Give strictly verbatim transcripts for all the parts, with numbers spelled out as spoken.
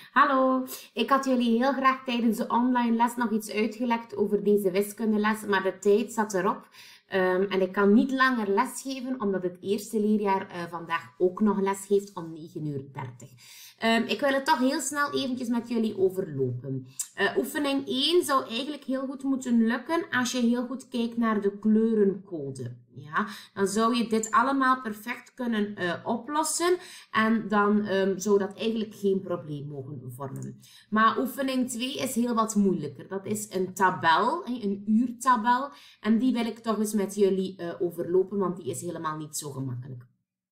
Hallo, ik had jullie heel graag tijdens de online les nog iets uitgelegd over deze wiskundeles, maar de tijd zat erop. Um, en ik kan niet langer lesgeven, omdat het eerste leerjaar uh, vandaag ook nog les heeft om negen uur dertig. Um, ik wil het toch heel snel eventjes met jullie overlopen. Uh, oefening één zou eigenlijk heel goed moeten lukken als je heel goed kijkt naar de kleurencode. Ja, dan zou je dit allemaal perfect kunnen uh, oplossen en dan um, zou dat eigenlijk geen probleem mogen vormen. Maar oefening twee is heel wat moeilijker. Dat is een tabel, een uurtabel, en die wil ik toch eens met jullie uh, overlopen, want die is helemaal niet zo gemakkelijk.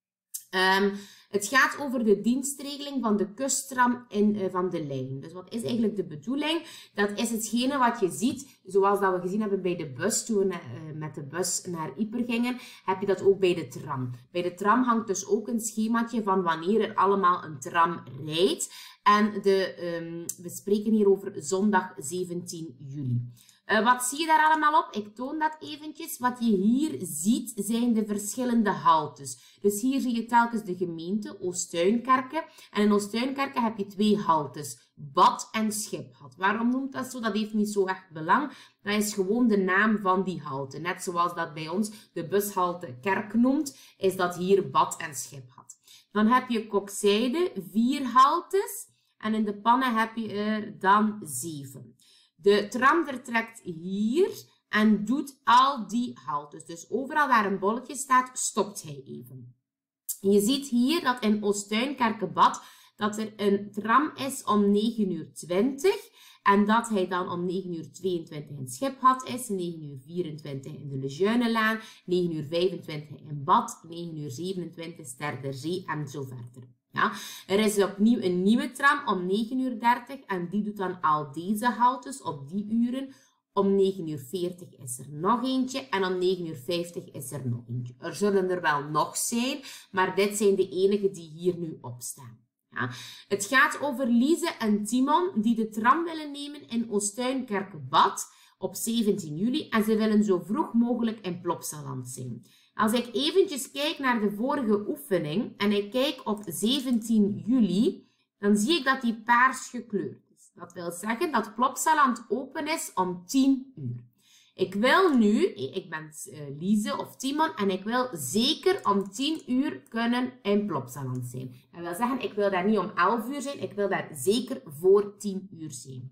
Um, het gaat over de dienstregeling van de kusttram in, uh, van de lijn. Dus wat is eigenlijk de bedoeling? Dat is hetgene wat je ziet, zoals dat we gezien hebben bij de bus, toen we uh, met de bus naar Ieper gingen, heb je dat ook bij de tram. Bij de tram hangt dus ook een schemaatje van wanneer er allemaal een tram rijdt. En de, um, we spreken hier over zondag zeventien juli. Uh, wat zie je daar allemaal op? Ik toon dat eventjes. Wat je hier ziet zijn de verschillende haltes. Dus hier zie je telkens de gemeente Oostuinkerke. En in Oostuinkerke heb je twee haltes. Bad en Schiphat. Waarom noemt dat zo? Dat heeft niet zo echt belang. Dat is gewoon de naam van die halte. Net zoals dat bij ons de bushalte Kerk noemt, is dat hier Bad en Schiphat. Dan heb je Kokzijde, vier haltes. En in de Pannen heb je er dan zeven. De tram vertrekt hier en doet al die haltes. Dus overal waar een bolletje staat, stopt hij even. Je ziet hier dat in Oostuinkerkebad dat er een tram is om negen uur twintig. En dat hij dan om negen uur tweeëntwintig in Schiphat is, negen uur vierentwintig in de Lejeunenlaan, negen uur vijfentwintig in Bad, negen uur zevenentwintig Ster der Zee en zo verder. Ja, er is opnieuw een nieuwe tram om negen uur dertig en die doet dan al deze haltes op die uren. Om negen uur veertig is er nog eentje en om negen uur vijftig is er nog eentje. Er zullen er wel nog zijn, maar dit zijn de enige die hier nu op staan. Ja. Het gaat over Lise en Timon die de tram willen nemen in Oostuinkerkebad op zeventien juli en ze willen zo vroeg mogelijk in Plopsaland zijn. Als ik eventjes kijk naar de vorige oefening en ik kijk op zeventien juli, dan zie ik dat die paars gekleurd is. Dat wil zeggen dat Plopsaland open is om tien uur. Ik wil nu, ik ben uh, Lise of Timon en ik wil zeker om tien uur kunnen in Plopsaland zijn. Dat wil zeggen, ik wil daar niet om elf uur zijn, ik wil daar zeker voor tien uur zijn.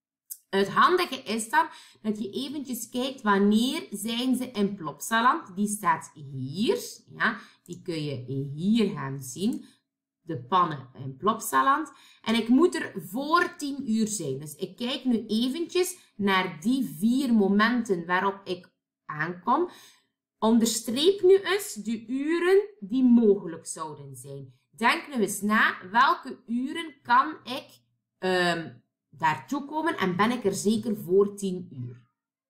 Het handige is dan dat je eventjes kijkt wanneer zijn ze in Plopsaland. Die staat hier. Ja, die kun je hier gaan zien. De Pannen in Plopsaland. En ik moet er voor tien uur zijn. Dus ik kijk nu eventjes naar die vier momenten waarop ik aankom. Onderstreep nu eens de uren die mogelijk zouden zijn. Denk nu eens na, welke uren kan ik Um, daartoe komen en ben ik er zeker voor tien uur.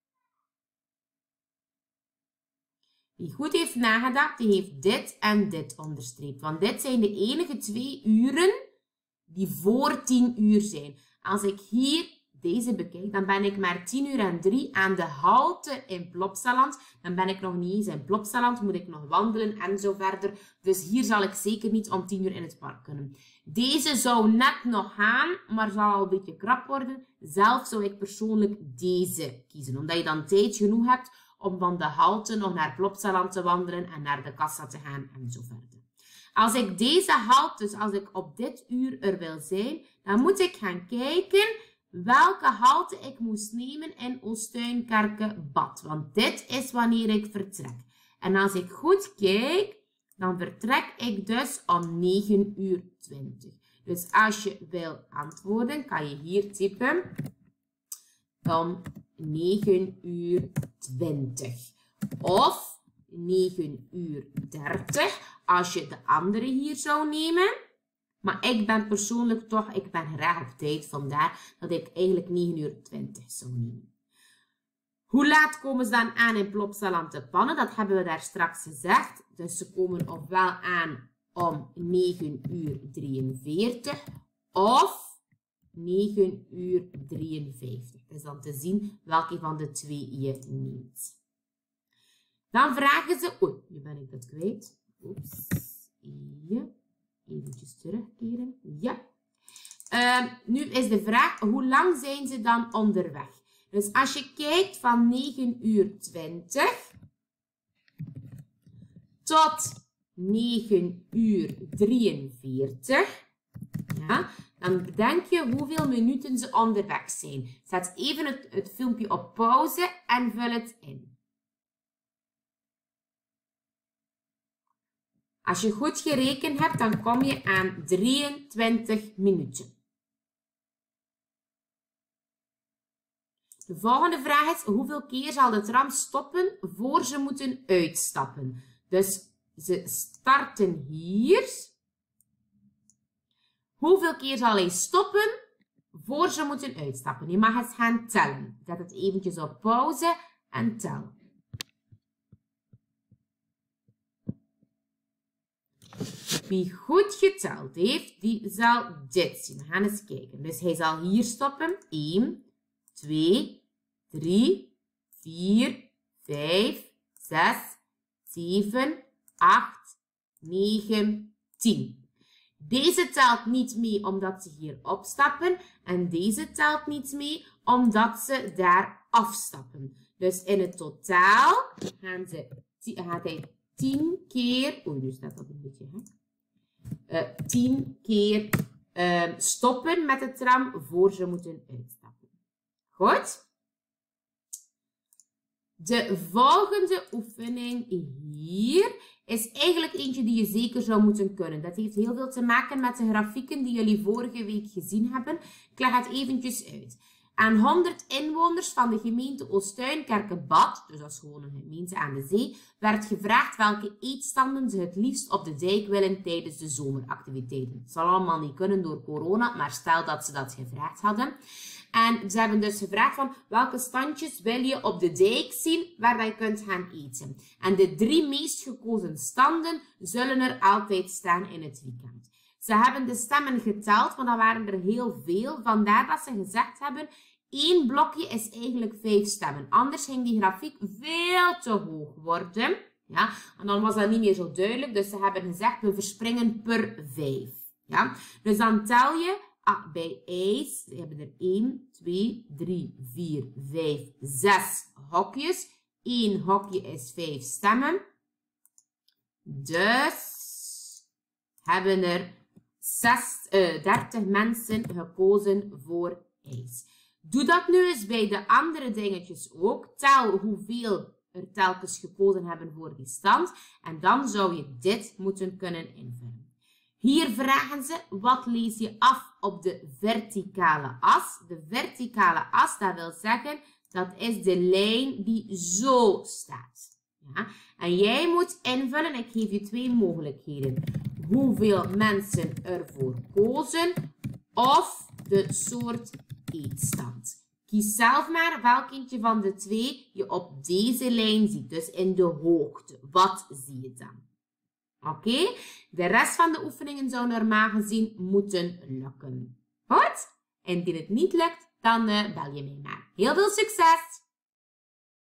Wie goed heeft nagedacht, die heeft dit en dit onderstreept. Want dit zijn de enige twee uren die voor tien uur zijn. Als ik hier deze bekijk, dan ben ik maar tien uur en drie aan de halte in Plopsaland. Dan ben ik nog niet eens in Plopsaland, moet ik nog wandelen en zo verder. Dus hier zal ik zeker niet om tien uur in het park kunnen. Deze zou net nog gaan, maar zal al een beetje krap worden. Zelf zou ik persoonlijk deze kiezen, omdat je dan tijd genoeg hebt om van de halte nog naar Plopsaland te wandelen en naar de kassa te gaan en zo verder. Als ik deze halte, dus als ik op dit uur er wil zijn, dan moet ik gaan kijken welke halte ik moest nemen in Oostuinkerkebad. Want dit is wanneer ik vertrek. En als ik goed kijk, dan vertrek ik dus om negen uur twintig. Dus als je wil antwoorden, kan je hier typen om negen uur twintig. Of negen uur dertig, als je de andere hier zou nemen. Maar ik ben persoonlijk toch, ik ben graag op tijd, vandaar dat ik eigenlijk negen uur twintig zou nemen. Hoe laat komen ze dan aan in Plopsaland de Pannen? Dat hebben we daar straks gezegd. Dus ze komen ofwel aan om negen uur drieënveertig of negen uur drieënvijftig. Het is dan te zien welke van de twee je neemt. Dan vragen ze, oei, nu ben ik dat kwijt. Oeps, ja. Eventjes terugkeren. Ja. Uh, nu is de vraag, hoe lang zijn ze dan onderweg? Dus als je kijkt van negen uur twintig tot negen uur drieënveertig, ja, dan bedenk je hoeveel minuten ze onderweg zijn. Zet even het, het filmpje op pauze en vul het in. Als je goed gerekend hebt, dan kom je aan drieëntwintig minuten. De volgende vraag is, hoeveel keer zal de tram stoppen voor ze moeten uitstappen? Dus ze starten hier. Hoeveel keer zal hij stoppen voor ze moeten uitstappen? Je mag eens gaan tellen. Zet het eventjes op pauze en tel. Wie goed geteld heeft, die zal dit zien. We gaan eens kijken. Dus hij zal hier stoppen. één, twee, drie, vier, vijf, zes, zeven, acht, negen, tien. Deze telt niet mee omdat ze hier opstappen. En deze telt niet mee omdat ze daar afstappen. Dus in het totaal gaan ze, gaat hij tien keer... Oei, nu staat dat een beetje, hè? Uh, tien keer uh, stoppen met de tram voor ze moeten uitstappen. Goed? De volgende oefening hier is eigenlijk eentje die je zeker zou moeten kunnen. Dat heeft heel veel te maken met de grafieken die jullie vorige week gezien hebben. Ik leg het eventjes uit. Aan honderd inwoners van de gemeente Oostuin-Kerkenbad, dus dat is gewoon een gemeente aan de zee, werd gevraagd welke eetstanden ze het liefst op de dijk willen tijdens de zomeractiviteiten. Het zal allemaal niet kunnen door corona, maar stel dat ze dat gevraagd hadden. En ze hebben dus gevraagd van welke standjes wil je op de dijk zien waar je kunt gaan eten. En de drie meest gekozen standen zullen er altijd staan in het weekend. Ze hebben de stemmen geteld, want dat waren er heel veel. Vandaar dat ze gezegd hebben, één blokje is eigenlijk vijf stemmen. Anders ging die grafiek veel te hoog worden. Ja? En dan was dat niet meer zo duidelijk. Dus ze hebben gezegd, we verspringen per vijf. Ja? Dus dan tel je, ah, bij ijs, we hebben er één, twee, drie, vier, vijf, zes hokjes. Eén hokje is vijf stemmen. Dus hebben er zes, uh, dertig mensen gekozen voor ijs. Doe dat nu eens bij de andere dingetjes ook. Tel hoeveel er telkens gekozen hebben voor die stand. En dan zou je dit moeten kunnen invullen. Hier vragen ze, wat lees je af op de verticale as? De verticale as, dat wil zeggen, dat is de lijn die zo staat. Ja? En jij moet invullen, ik geef je twee mogelijkheden. Hoeveel mensen ervoor kozen of de soort eetstand. Kies zelf maar welk eentje van de twee je op deze lijn ziet. Dus in de hoogte. Wat zie je dan? Oké? Okay? De rest van de oefeningen zou normaal gezien moeten lukken. Goed? Indien het niet lukt, dan uh, bel je mij maar. Heel veel succes!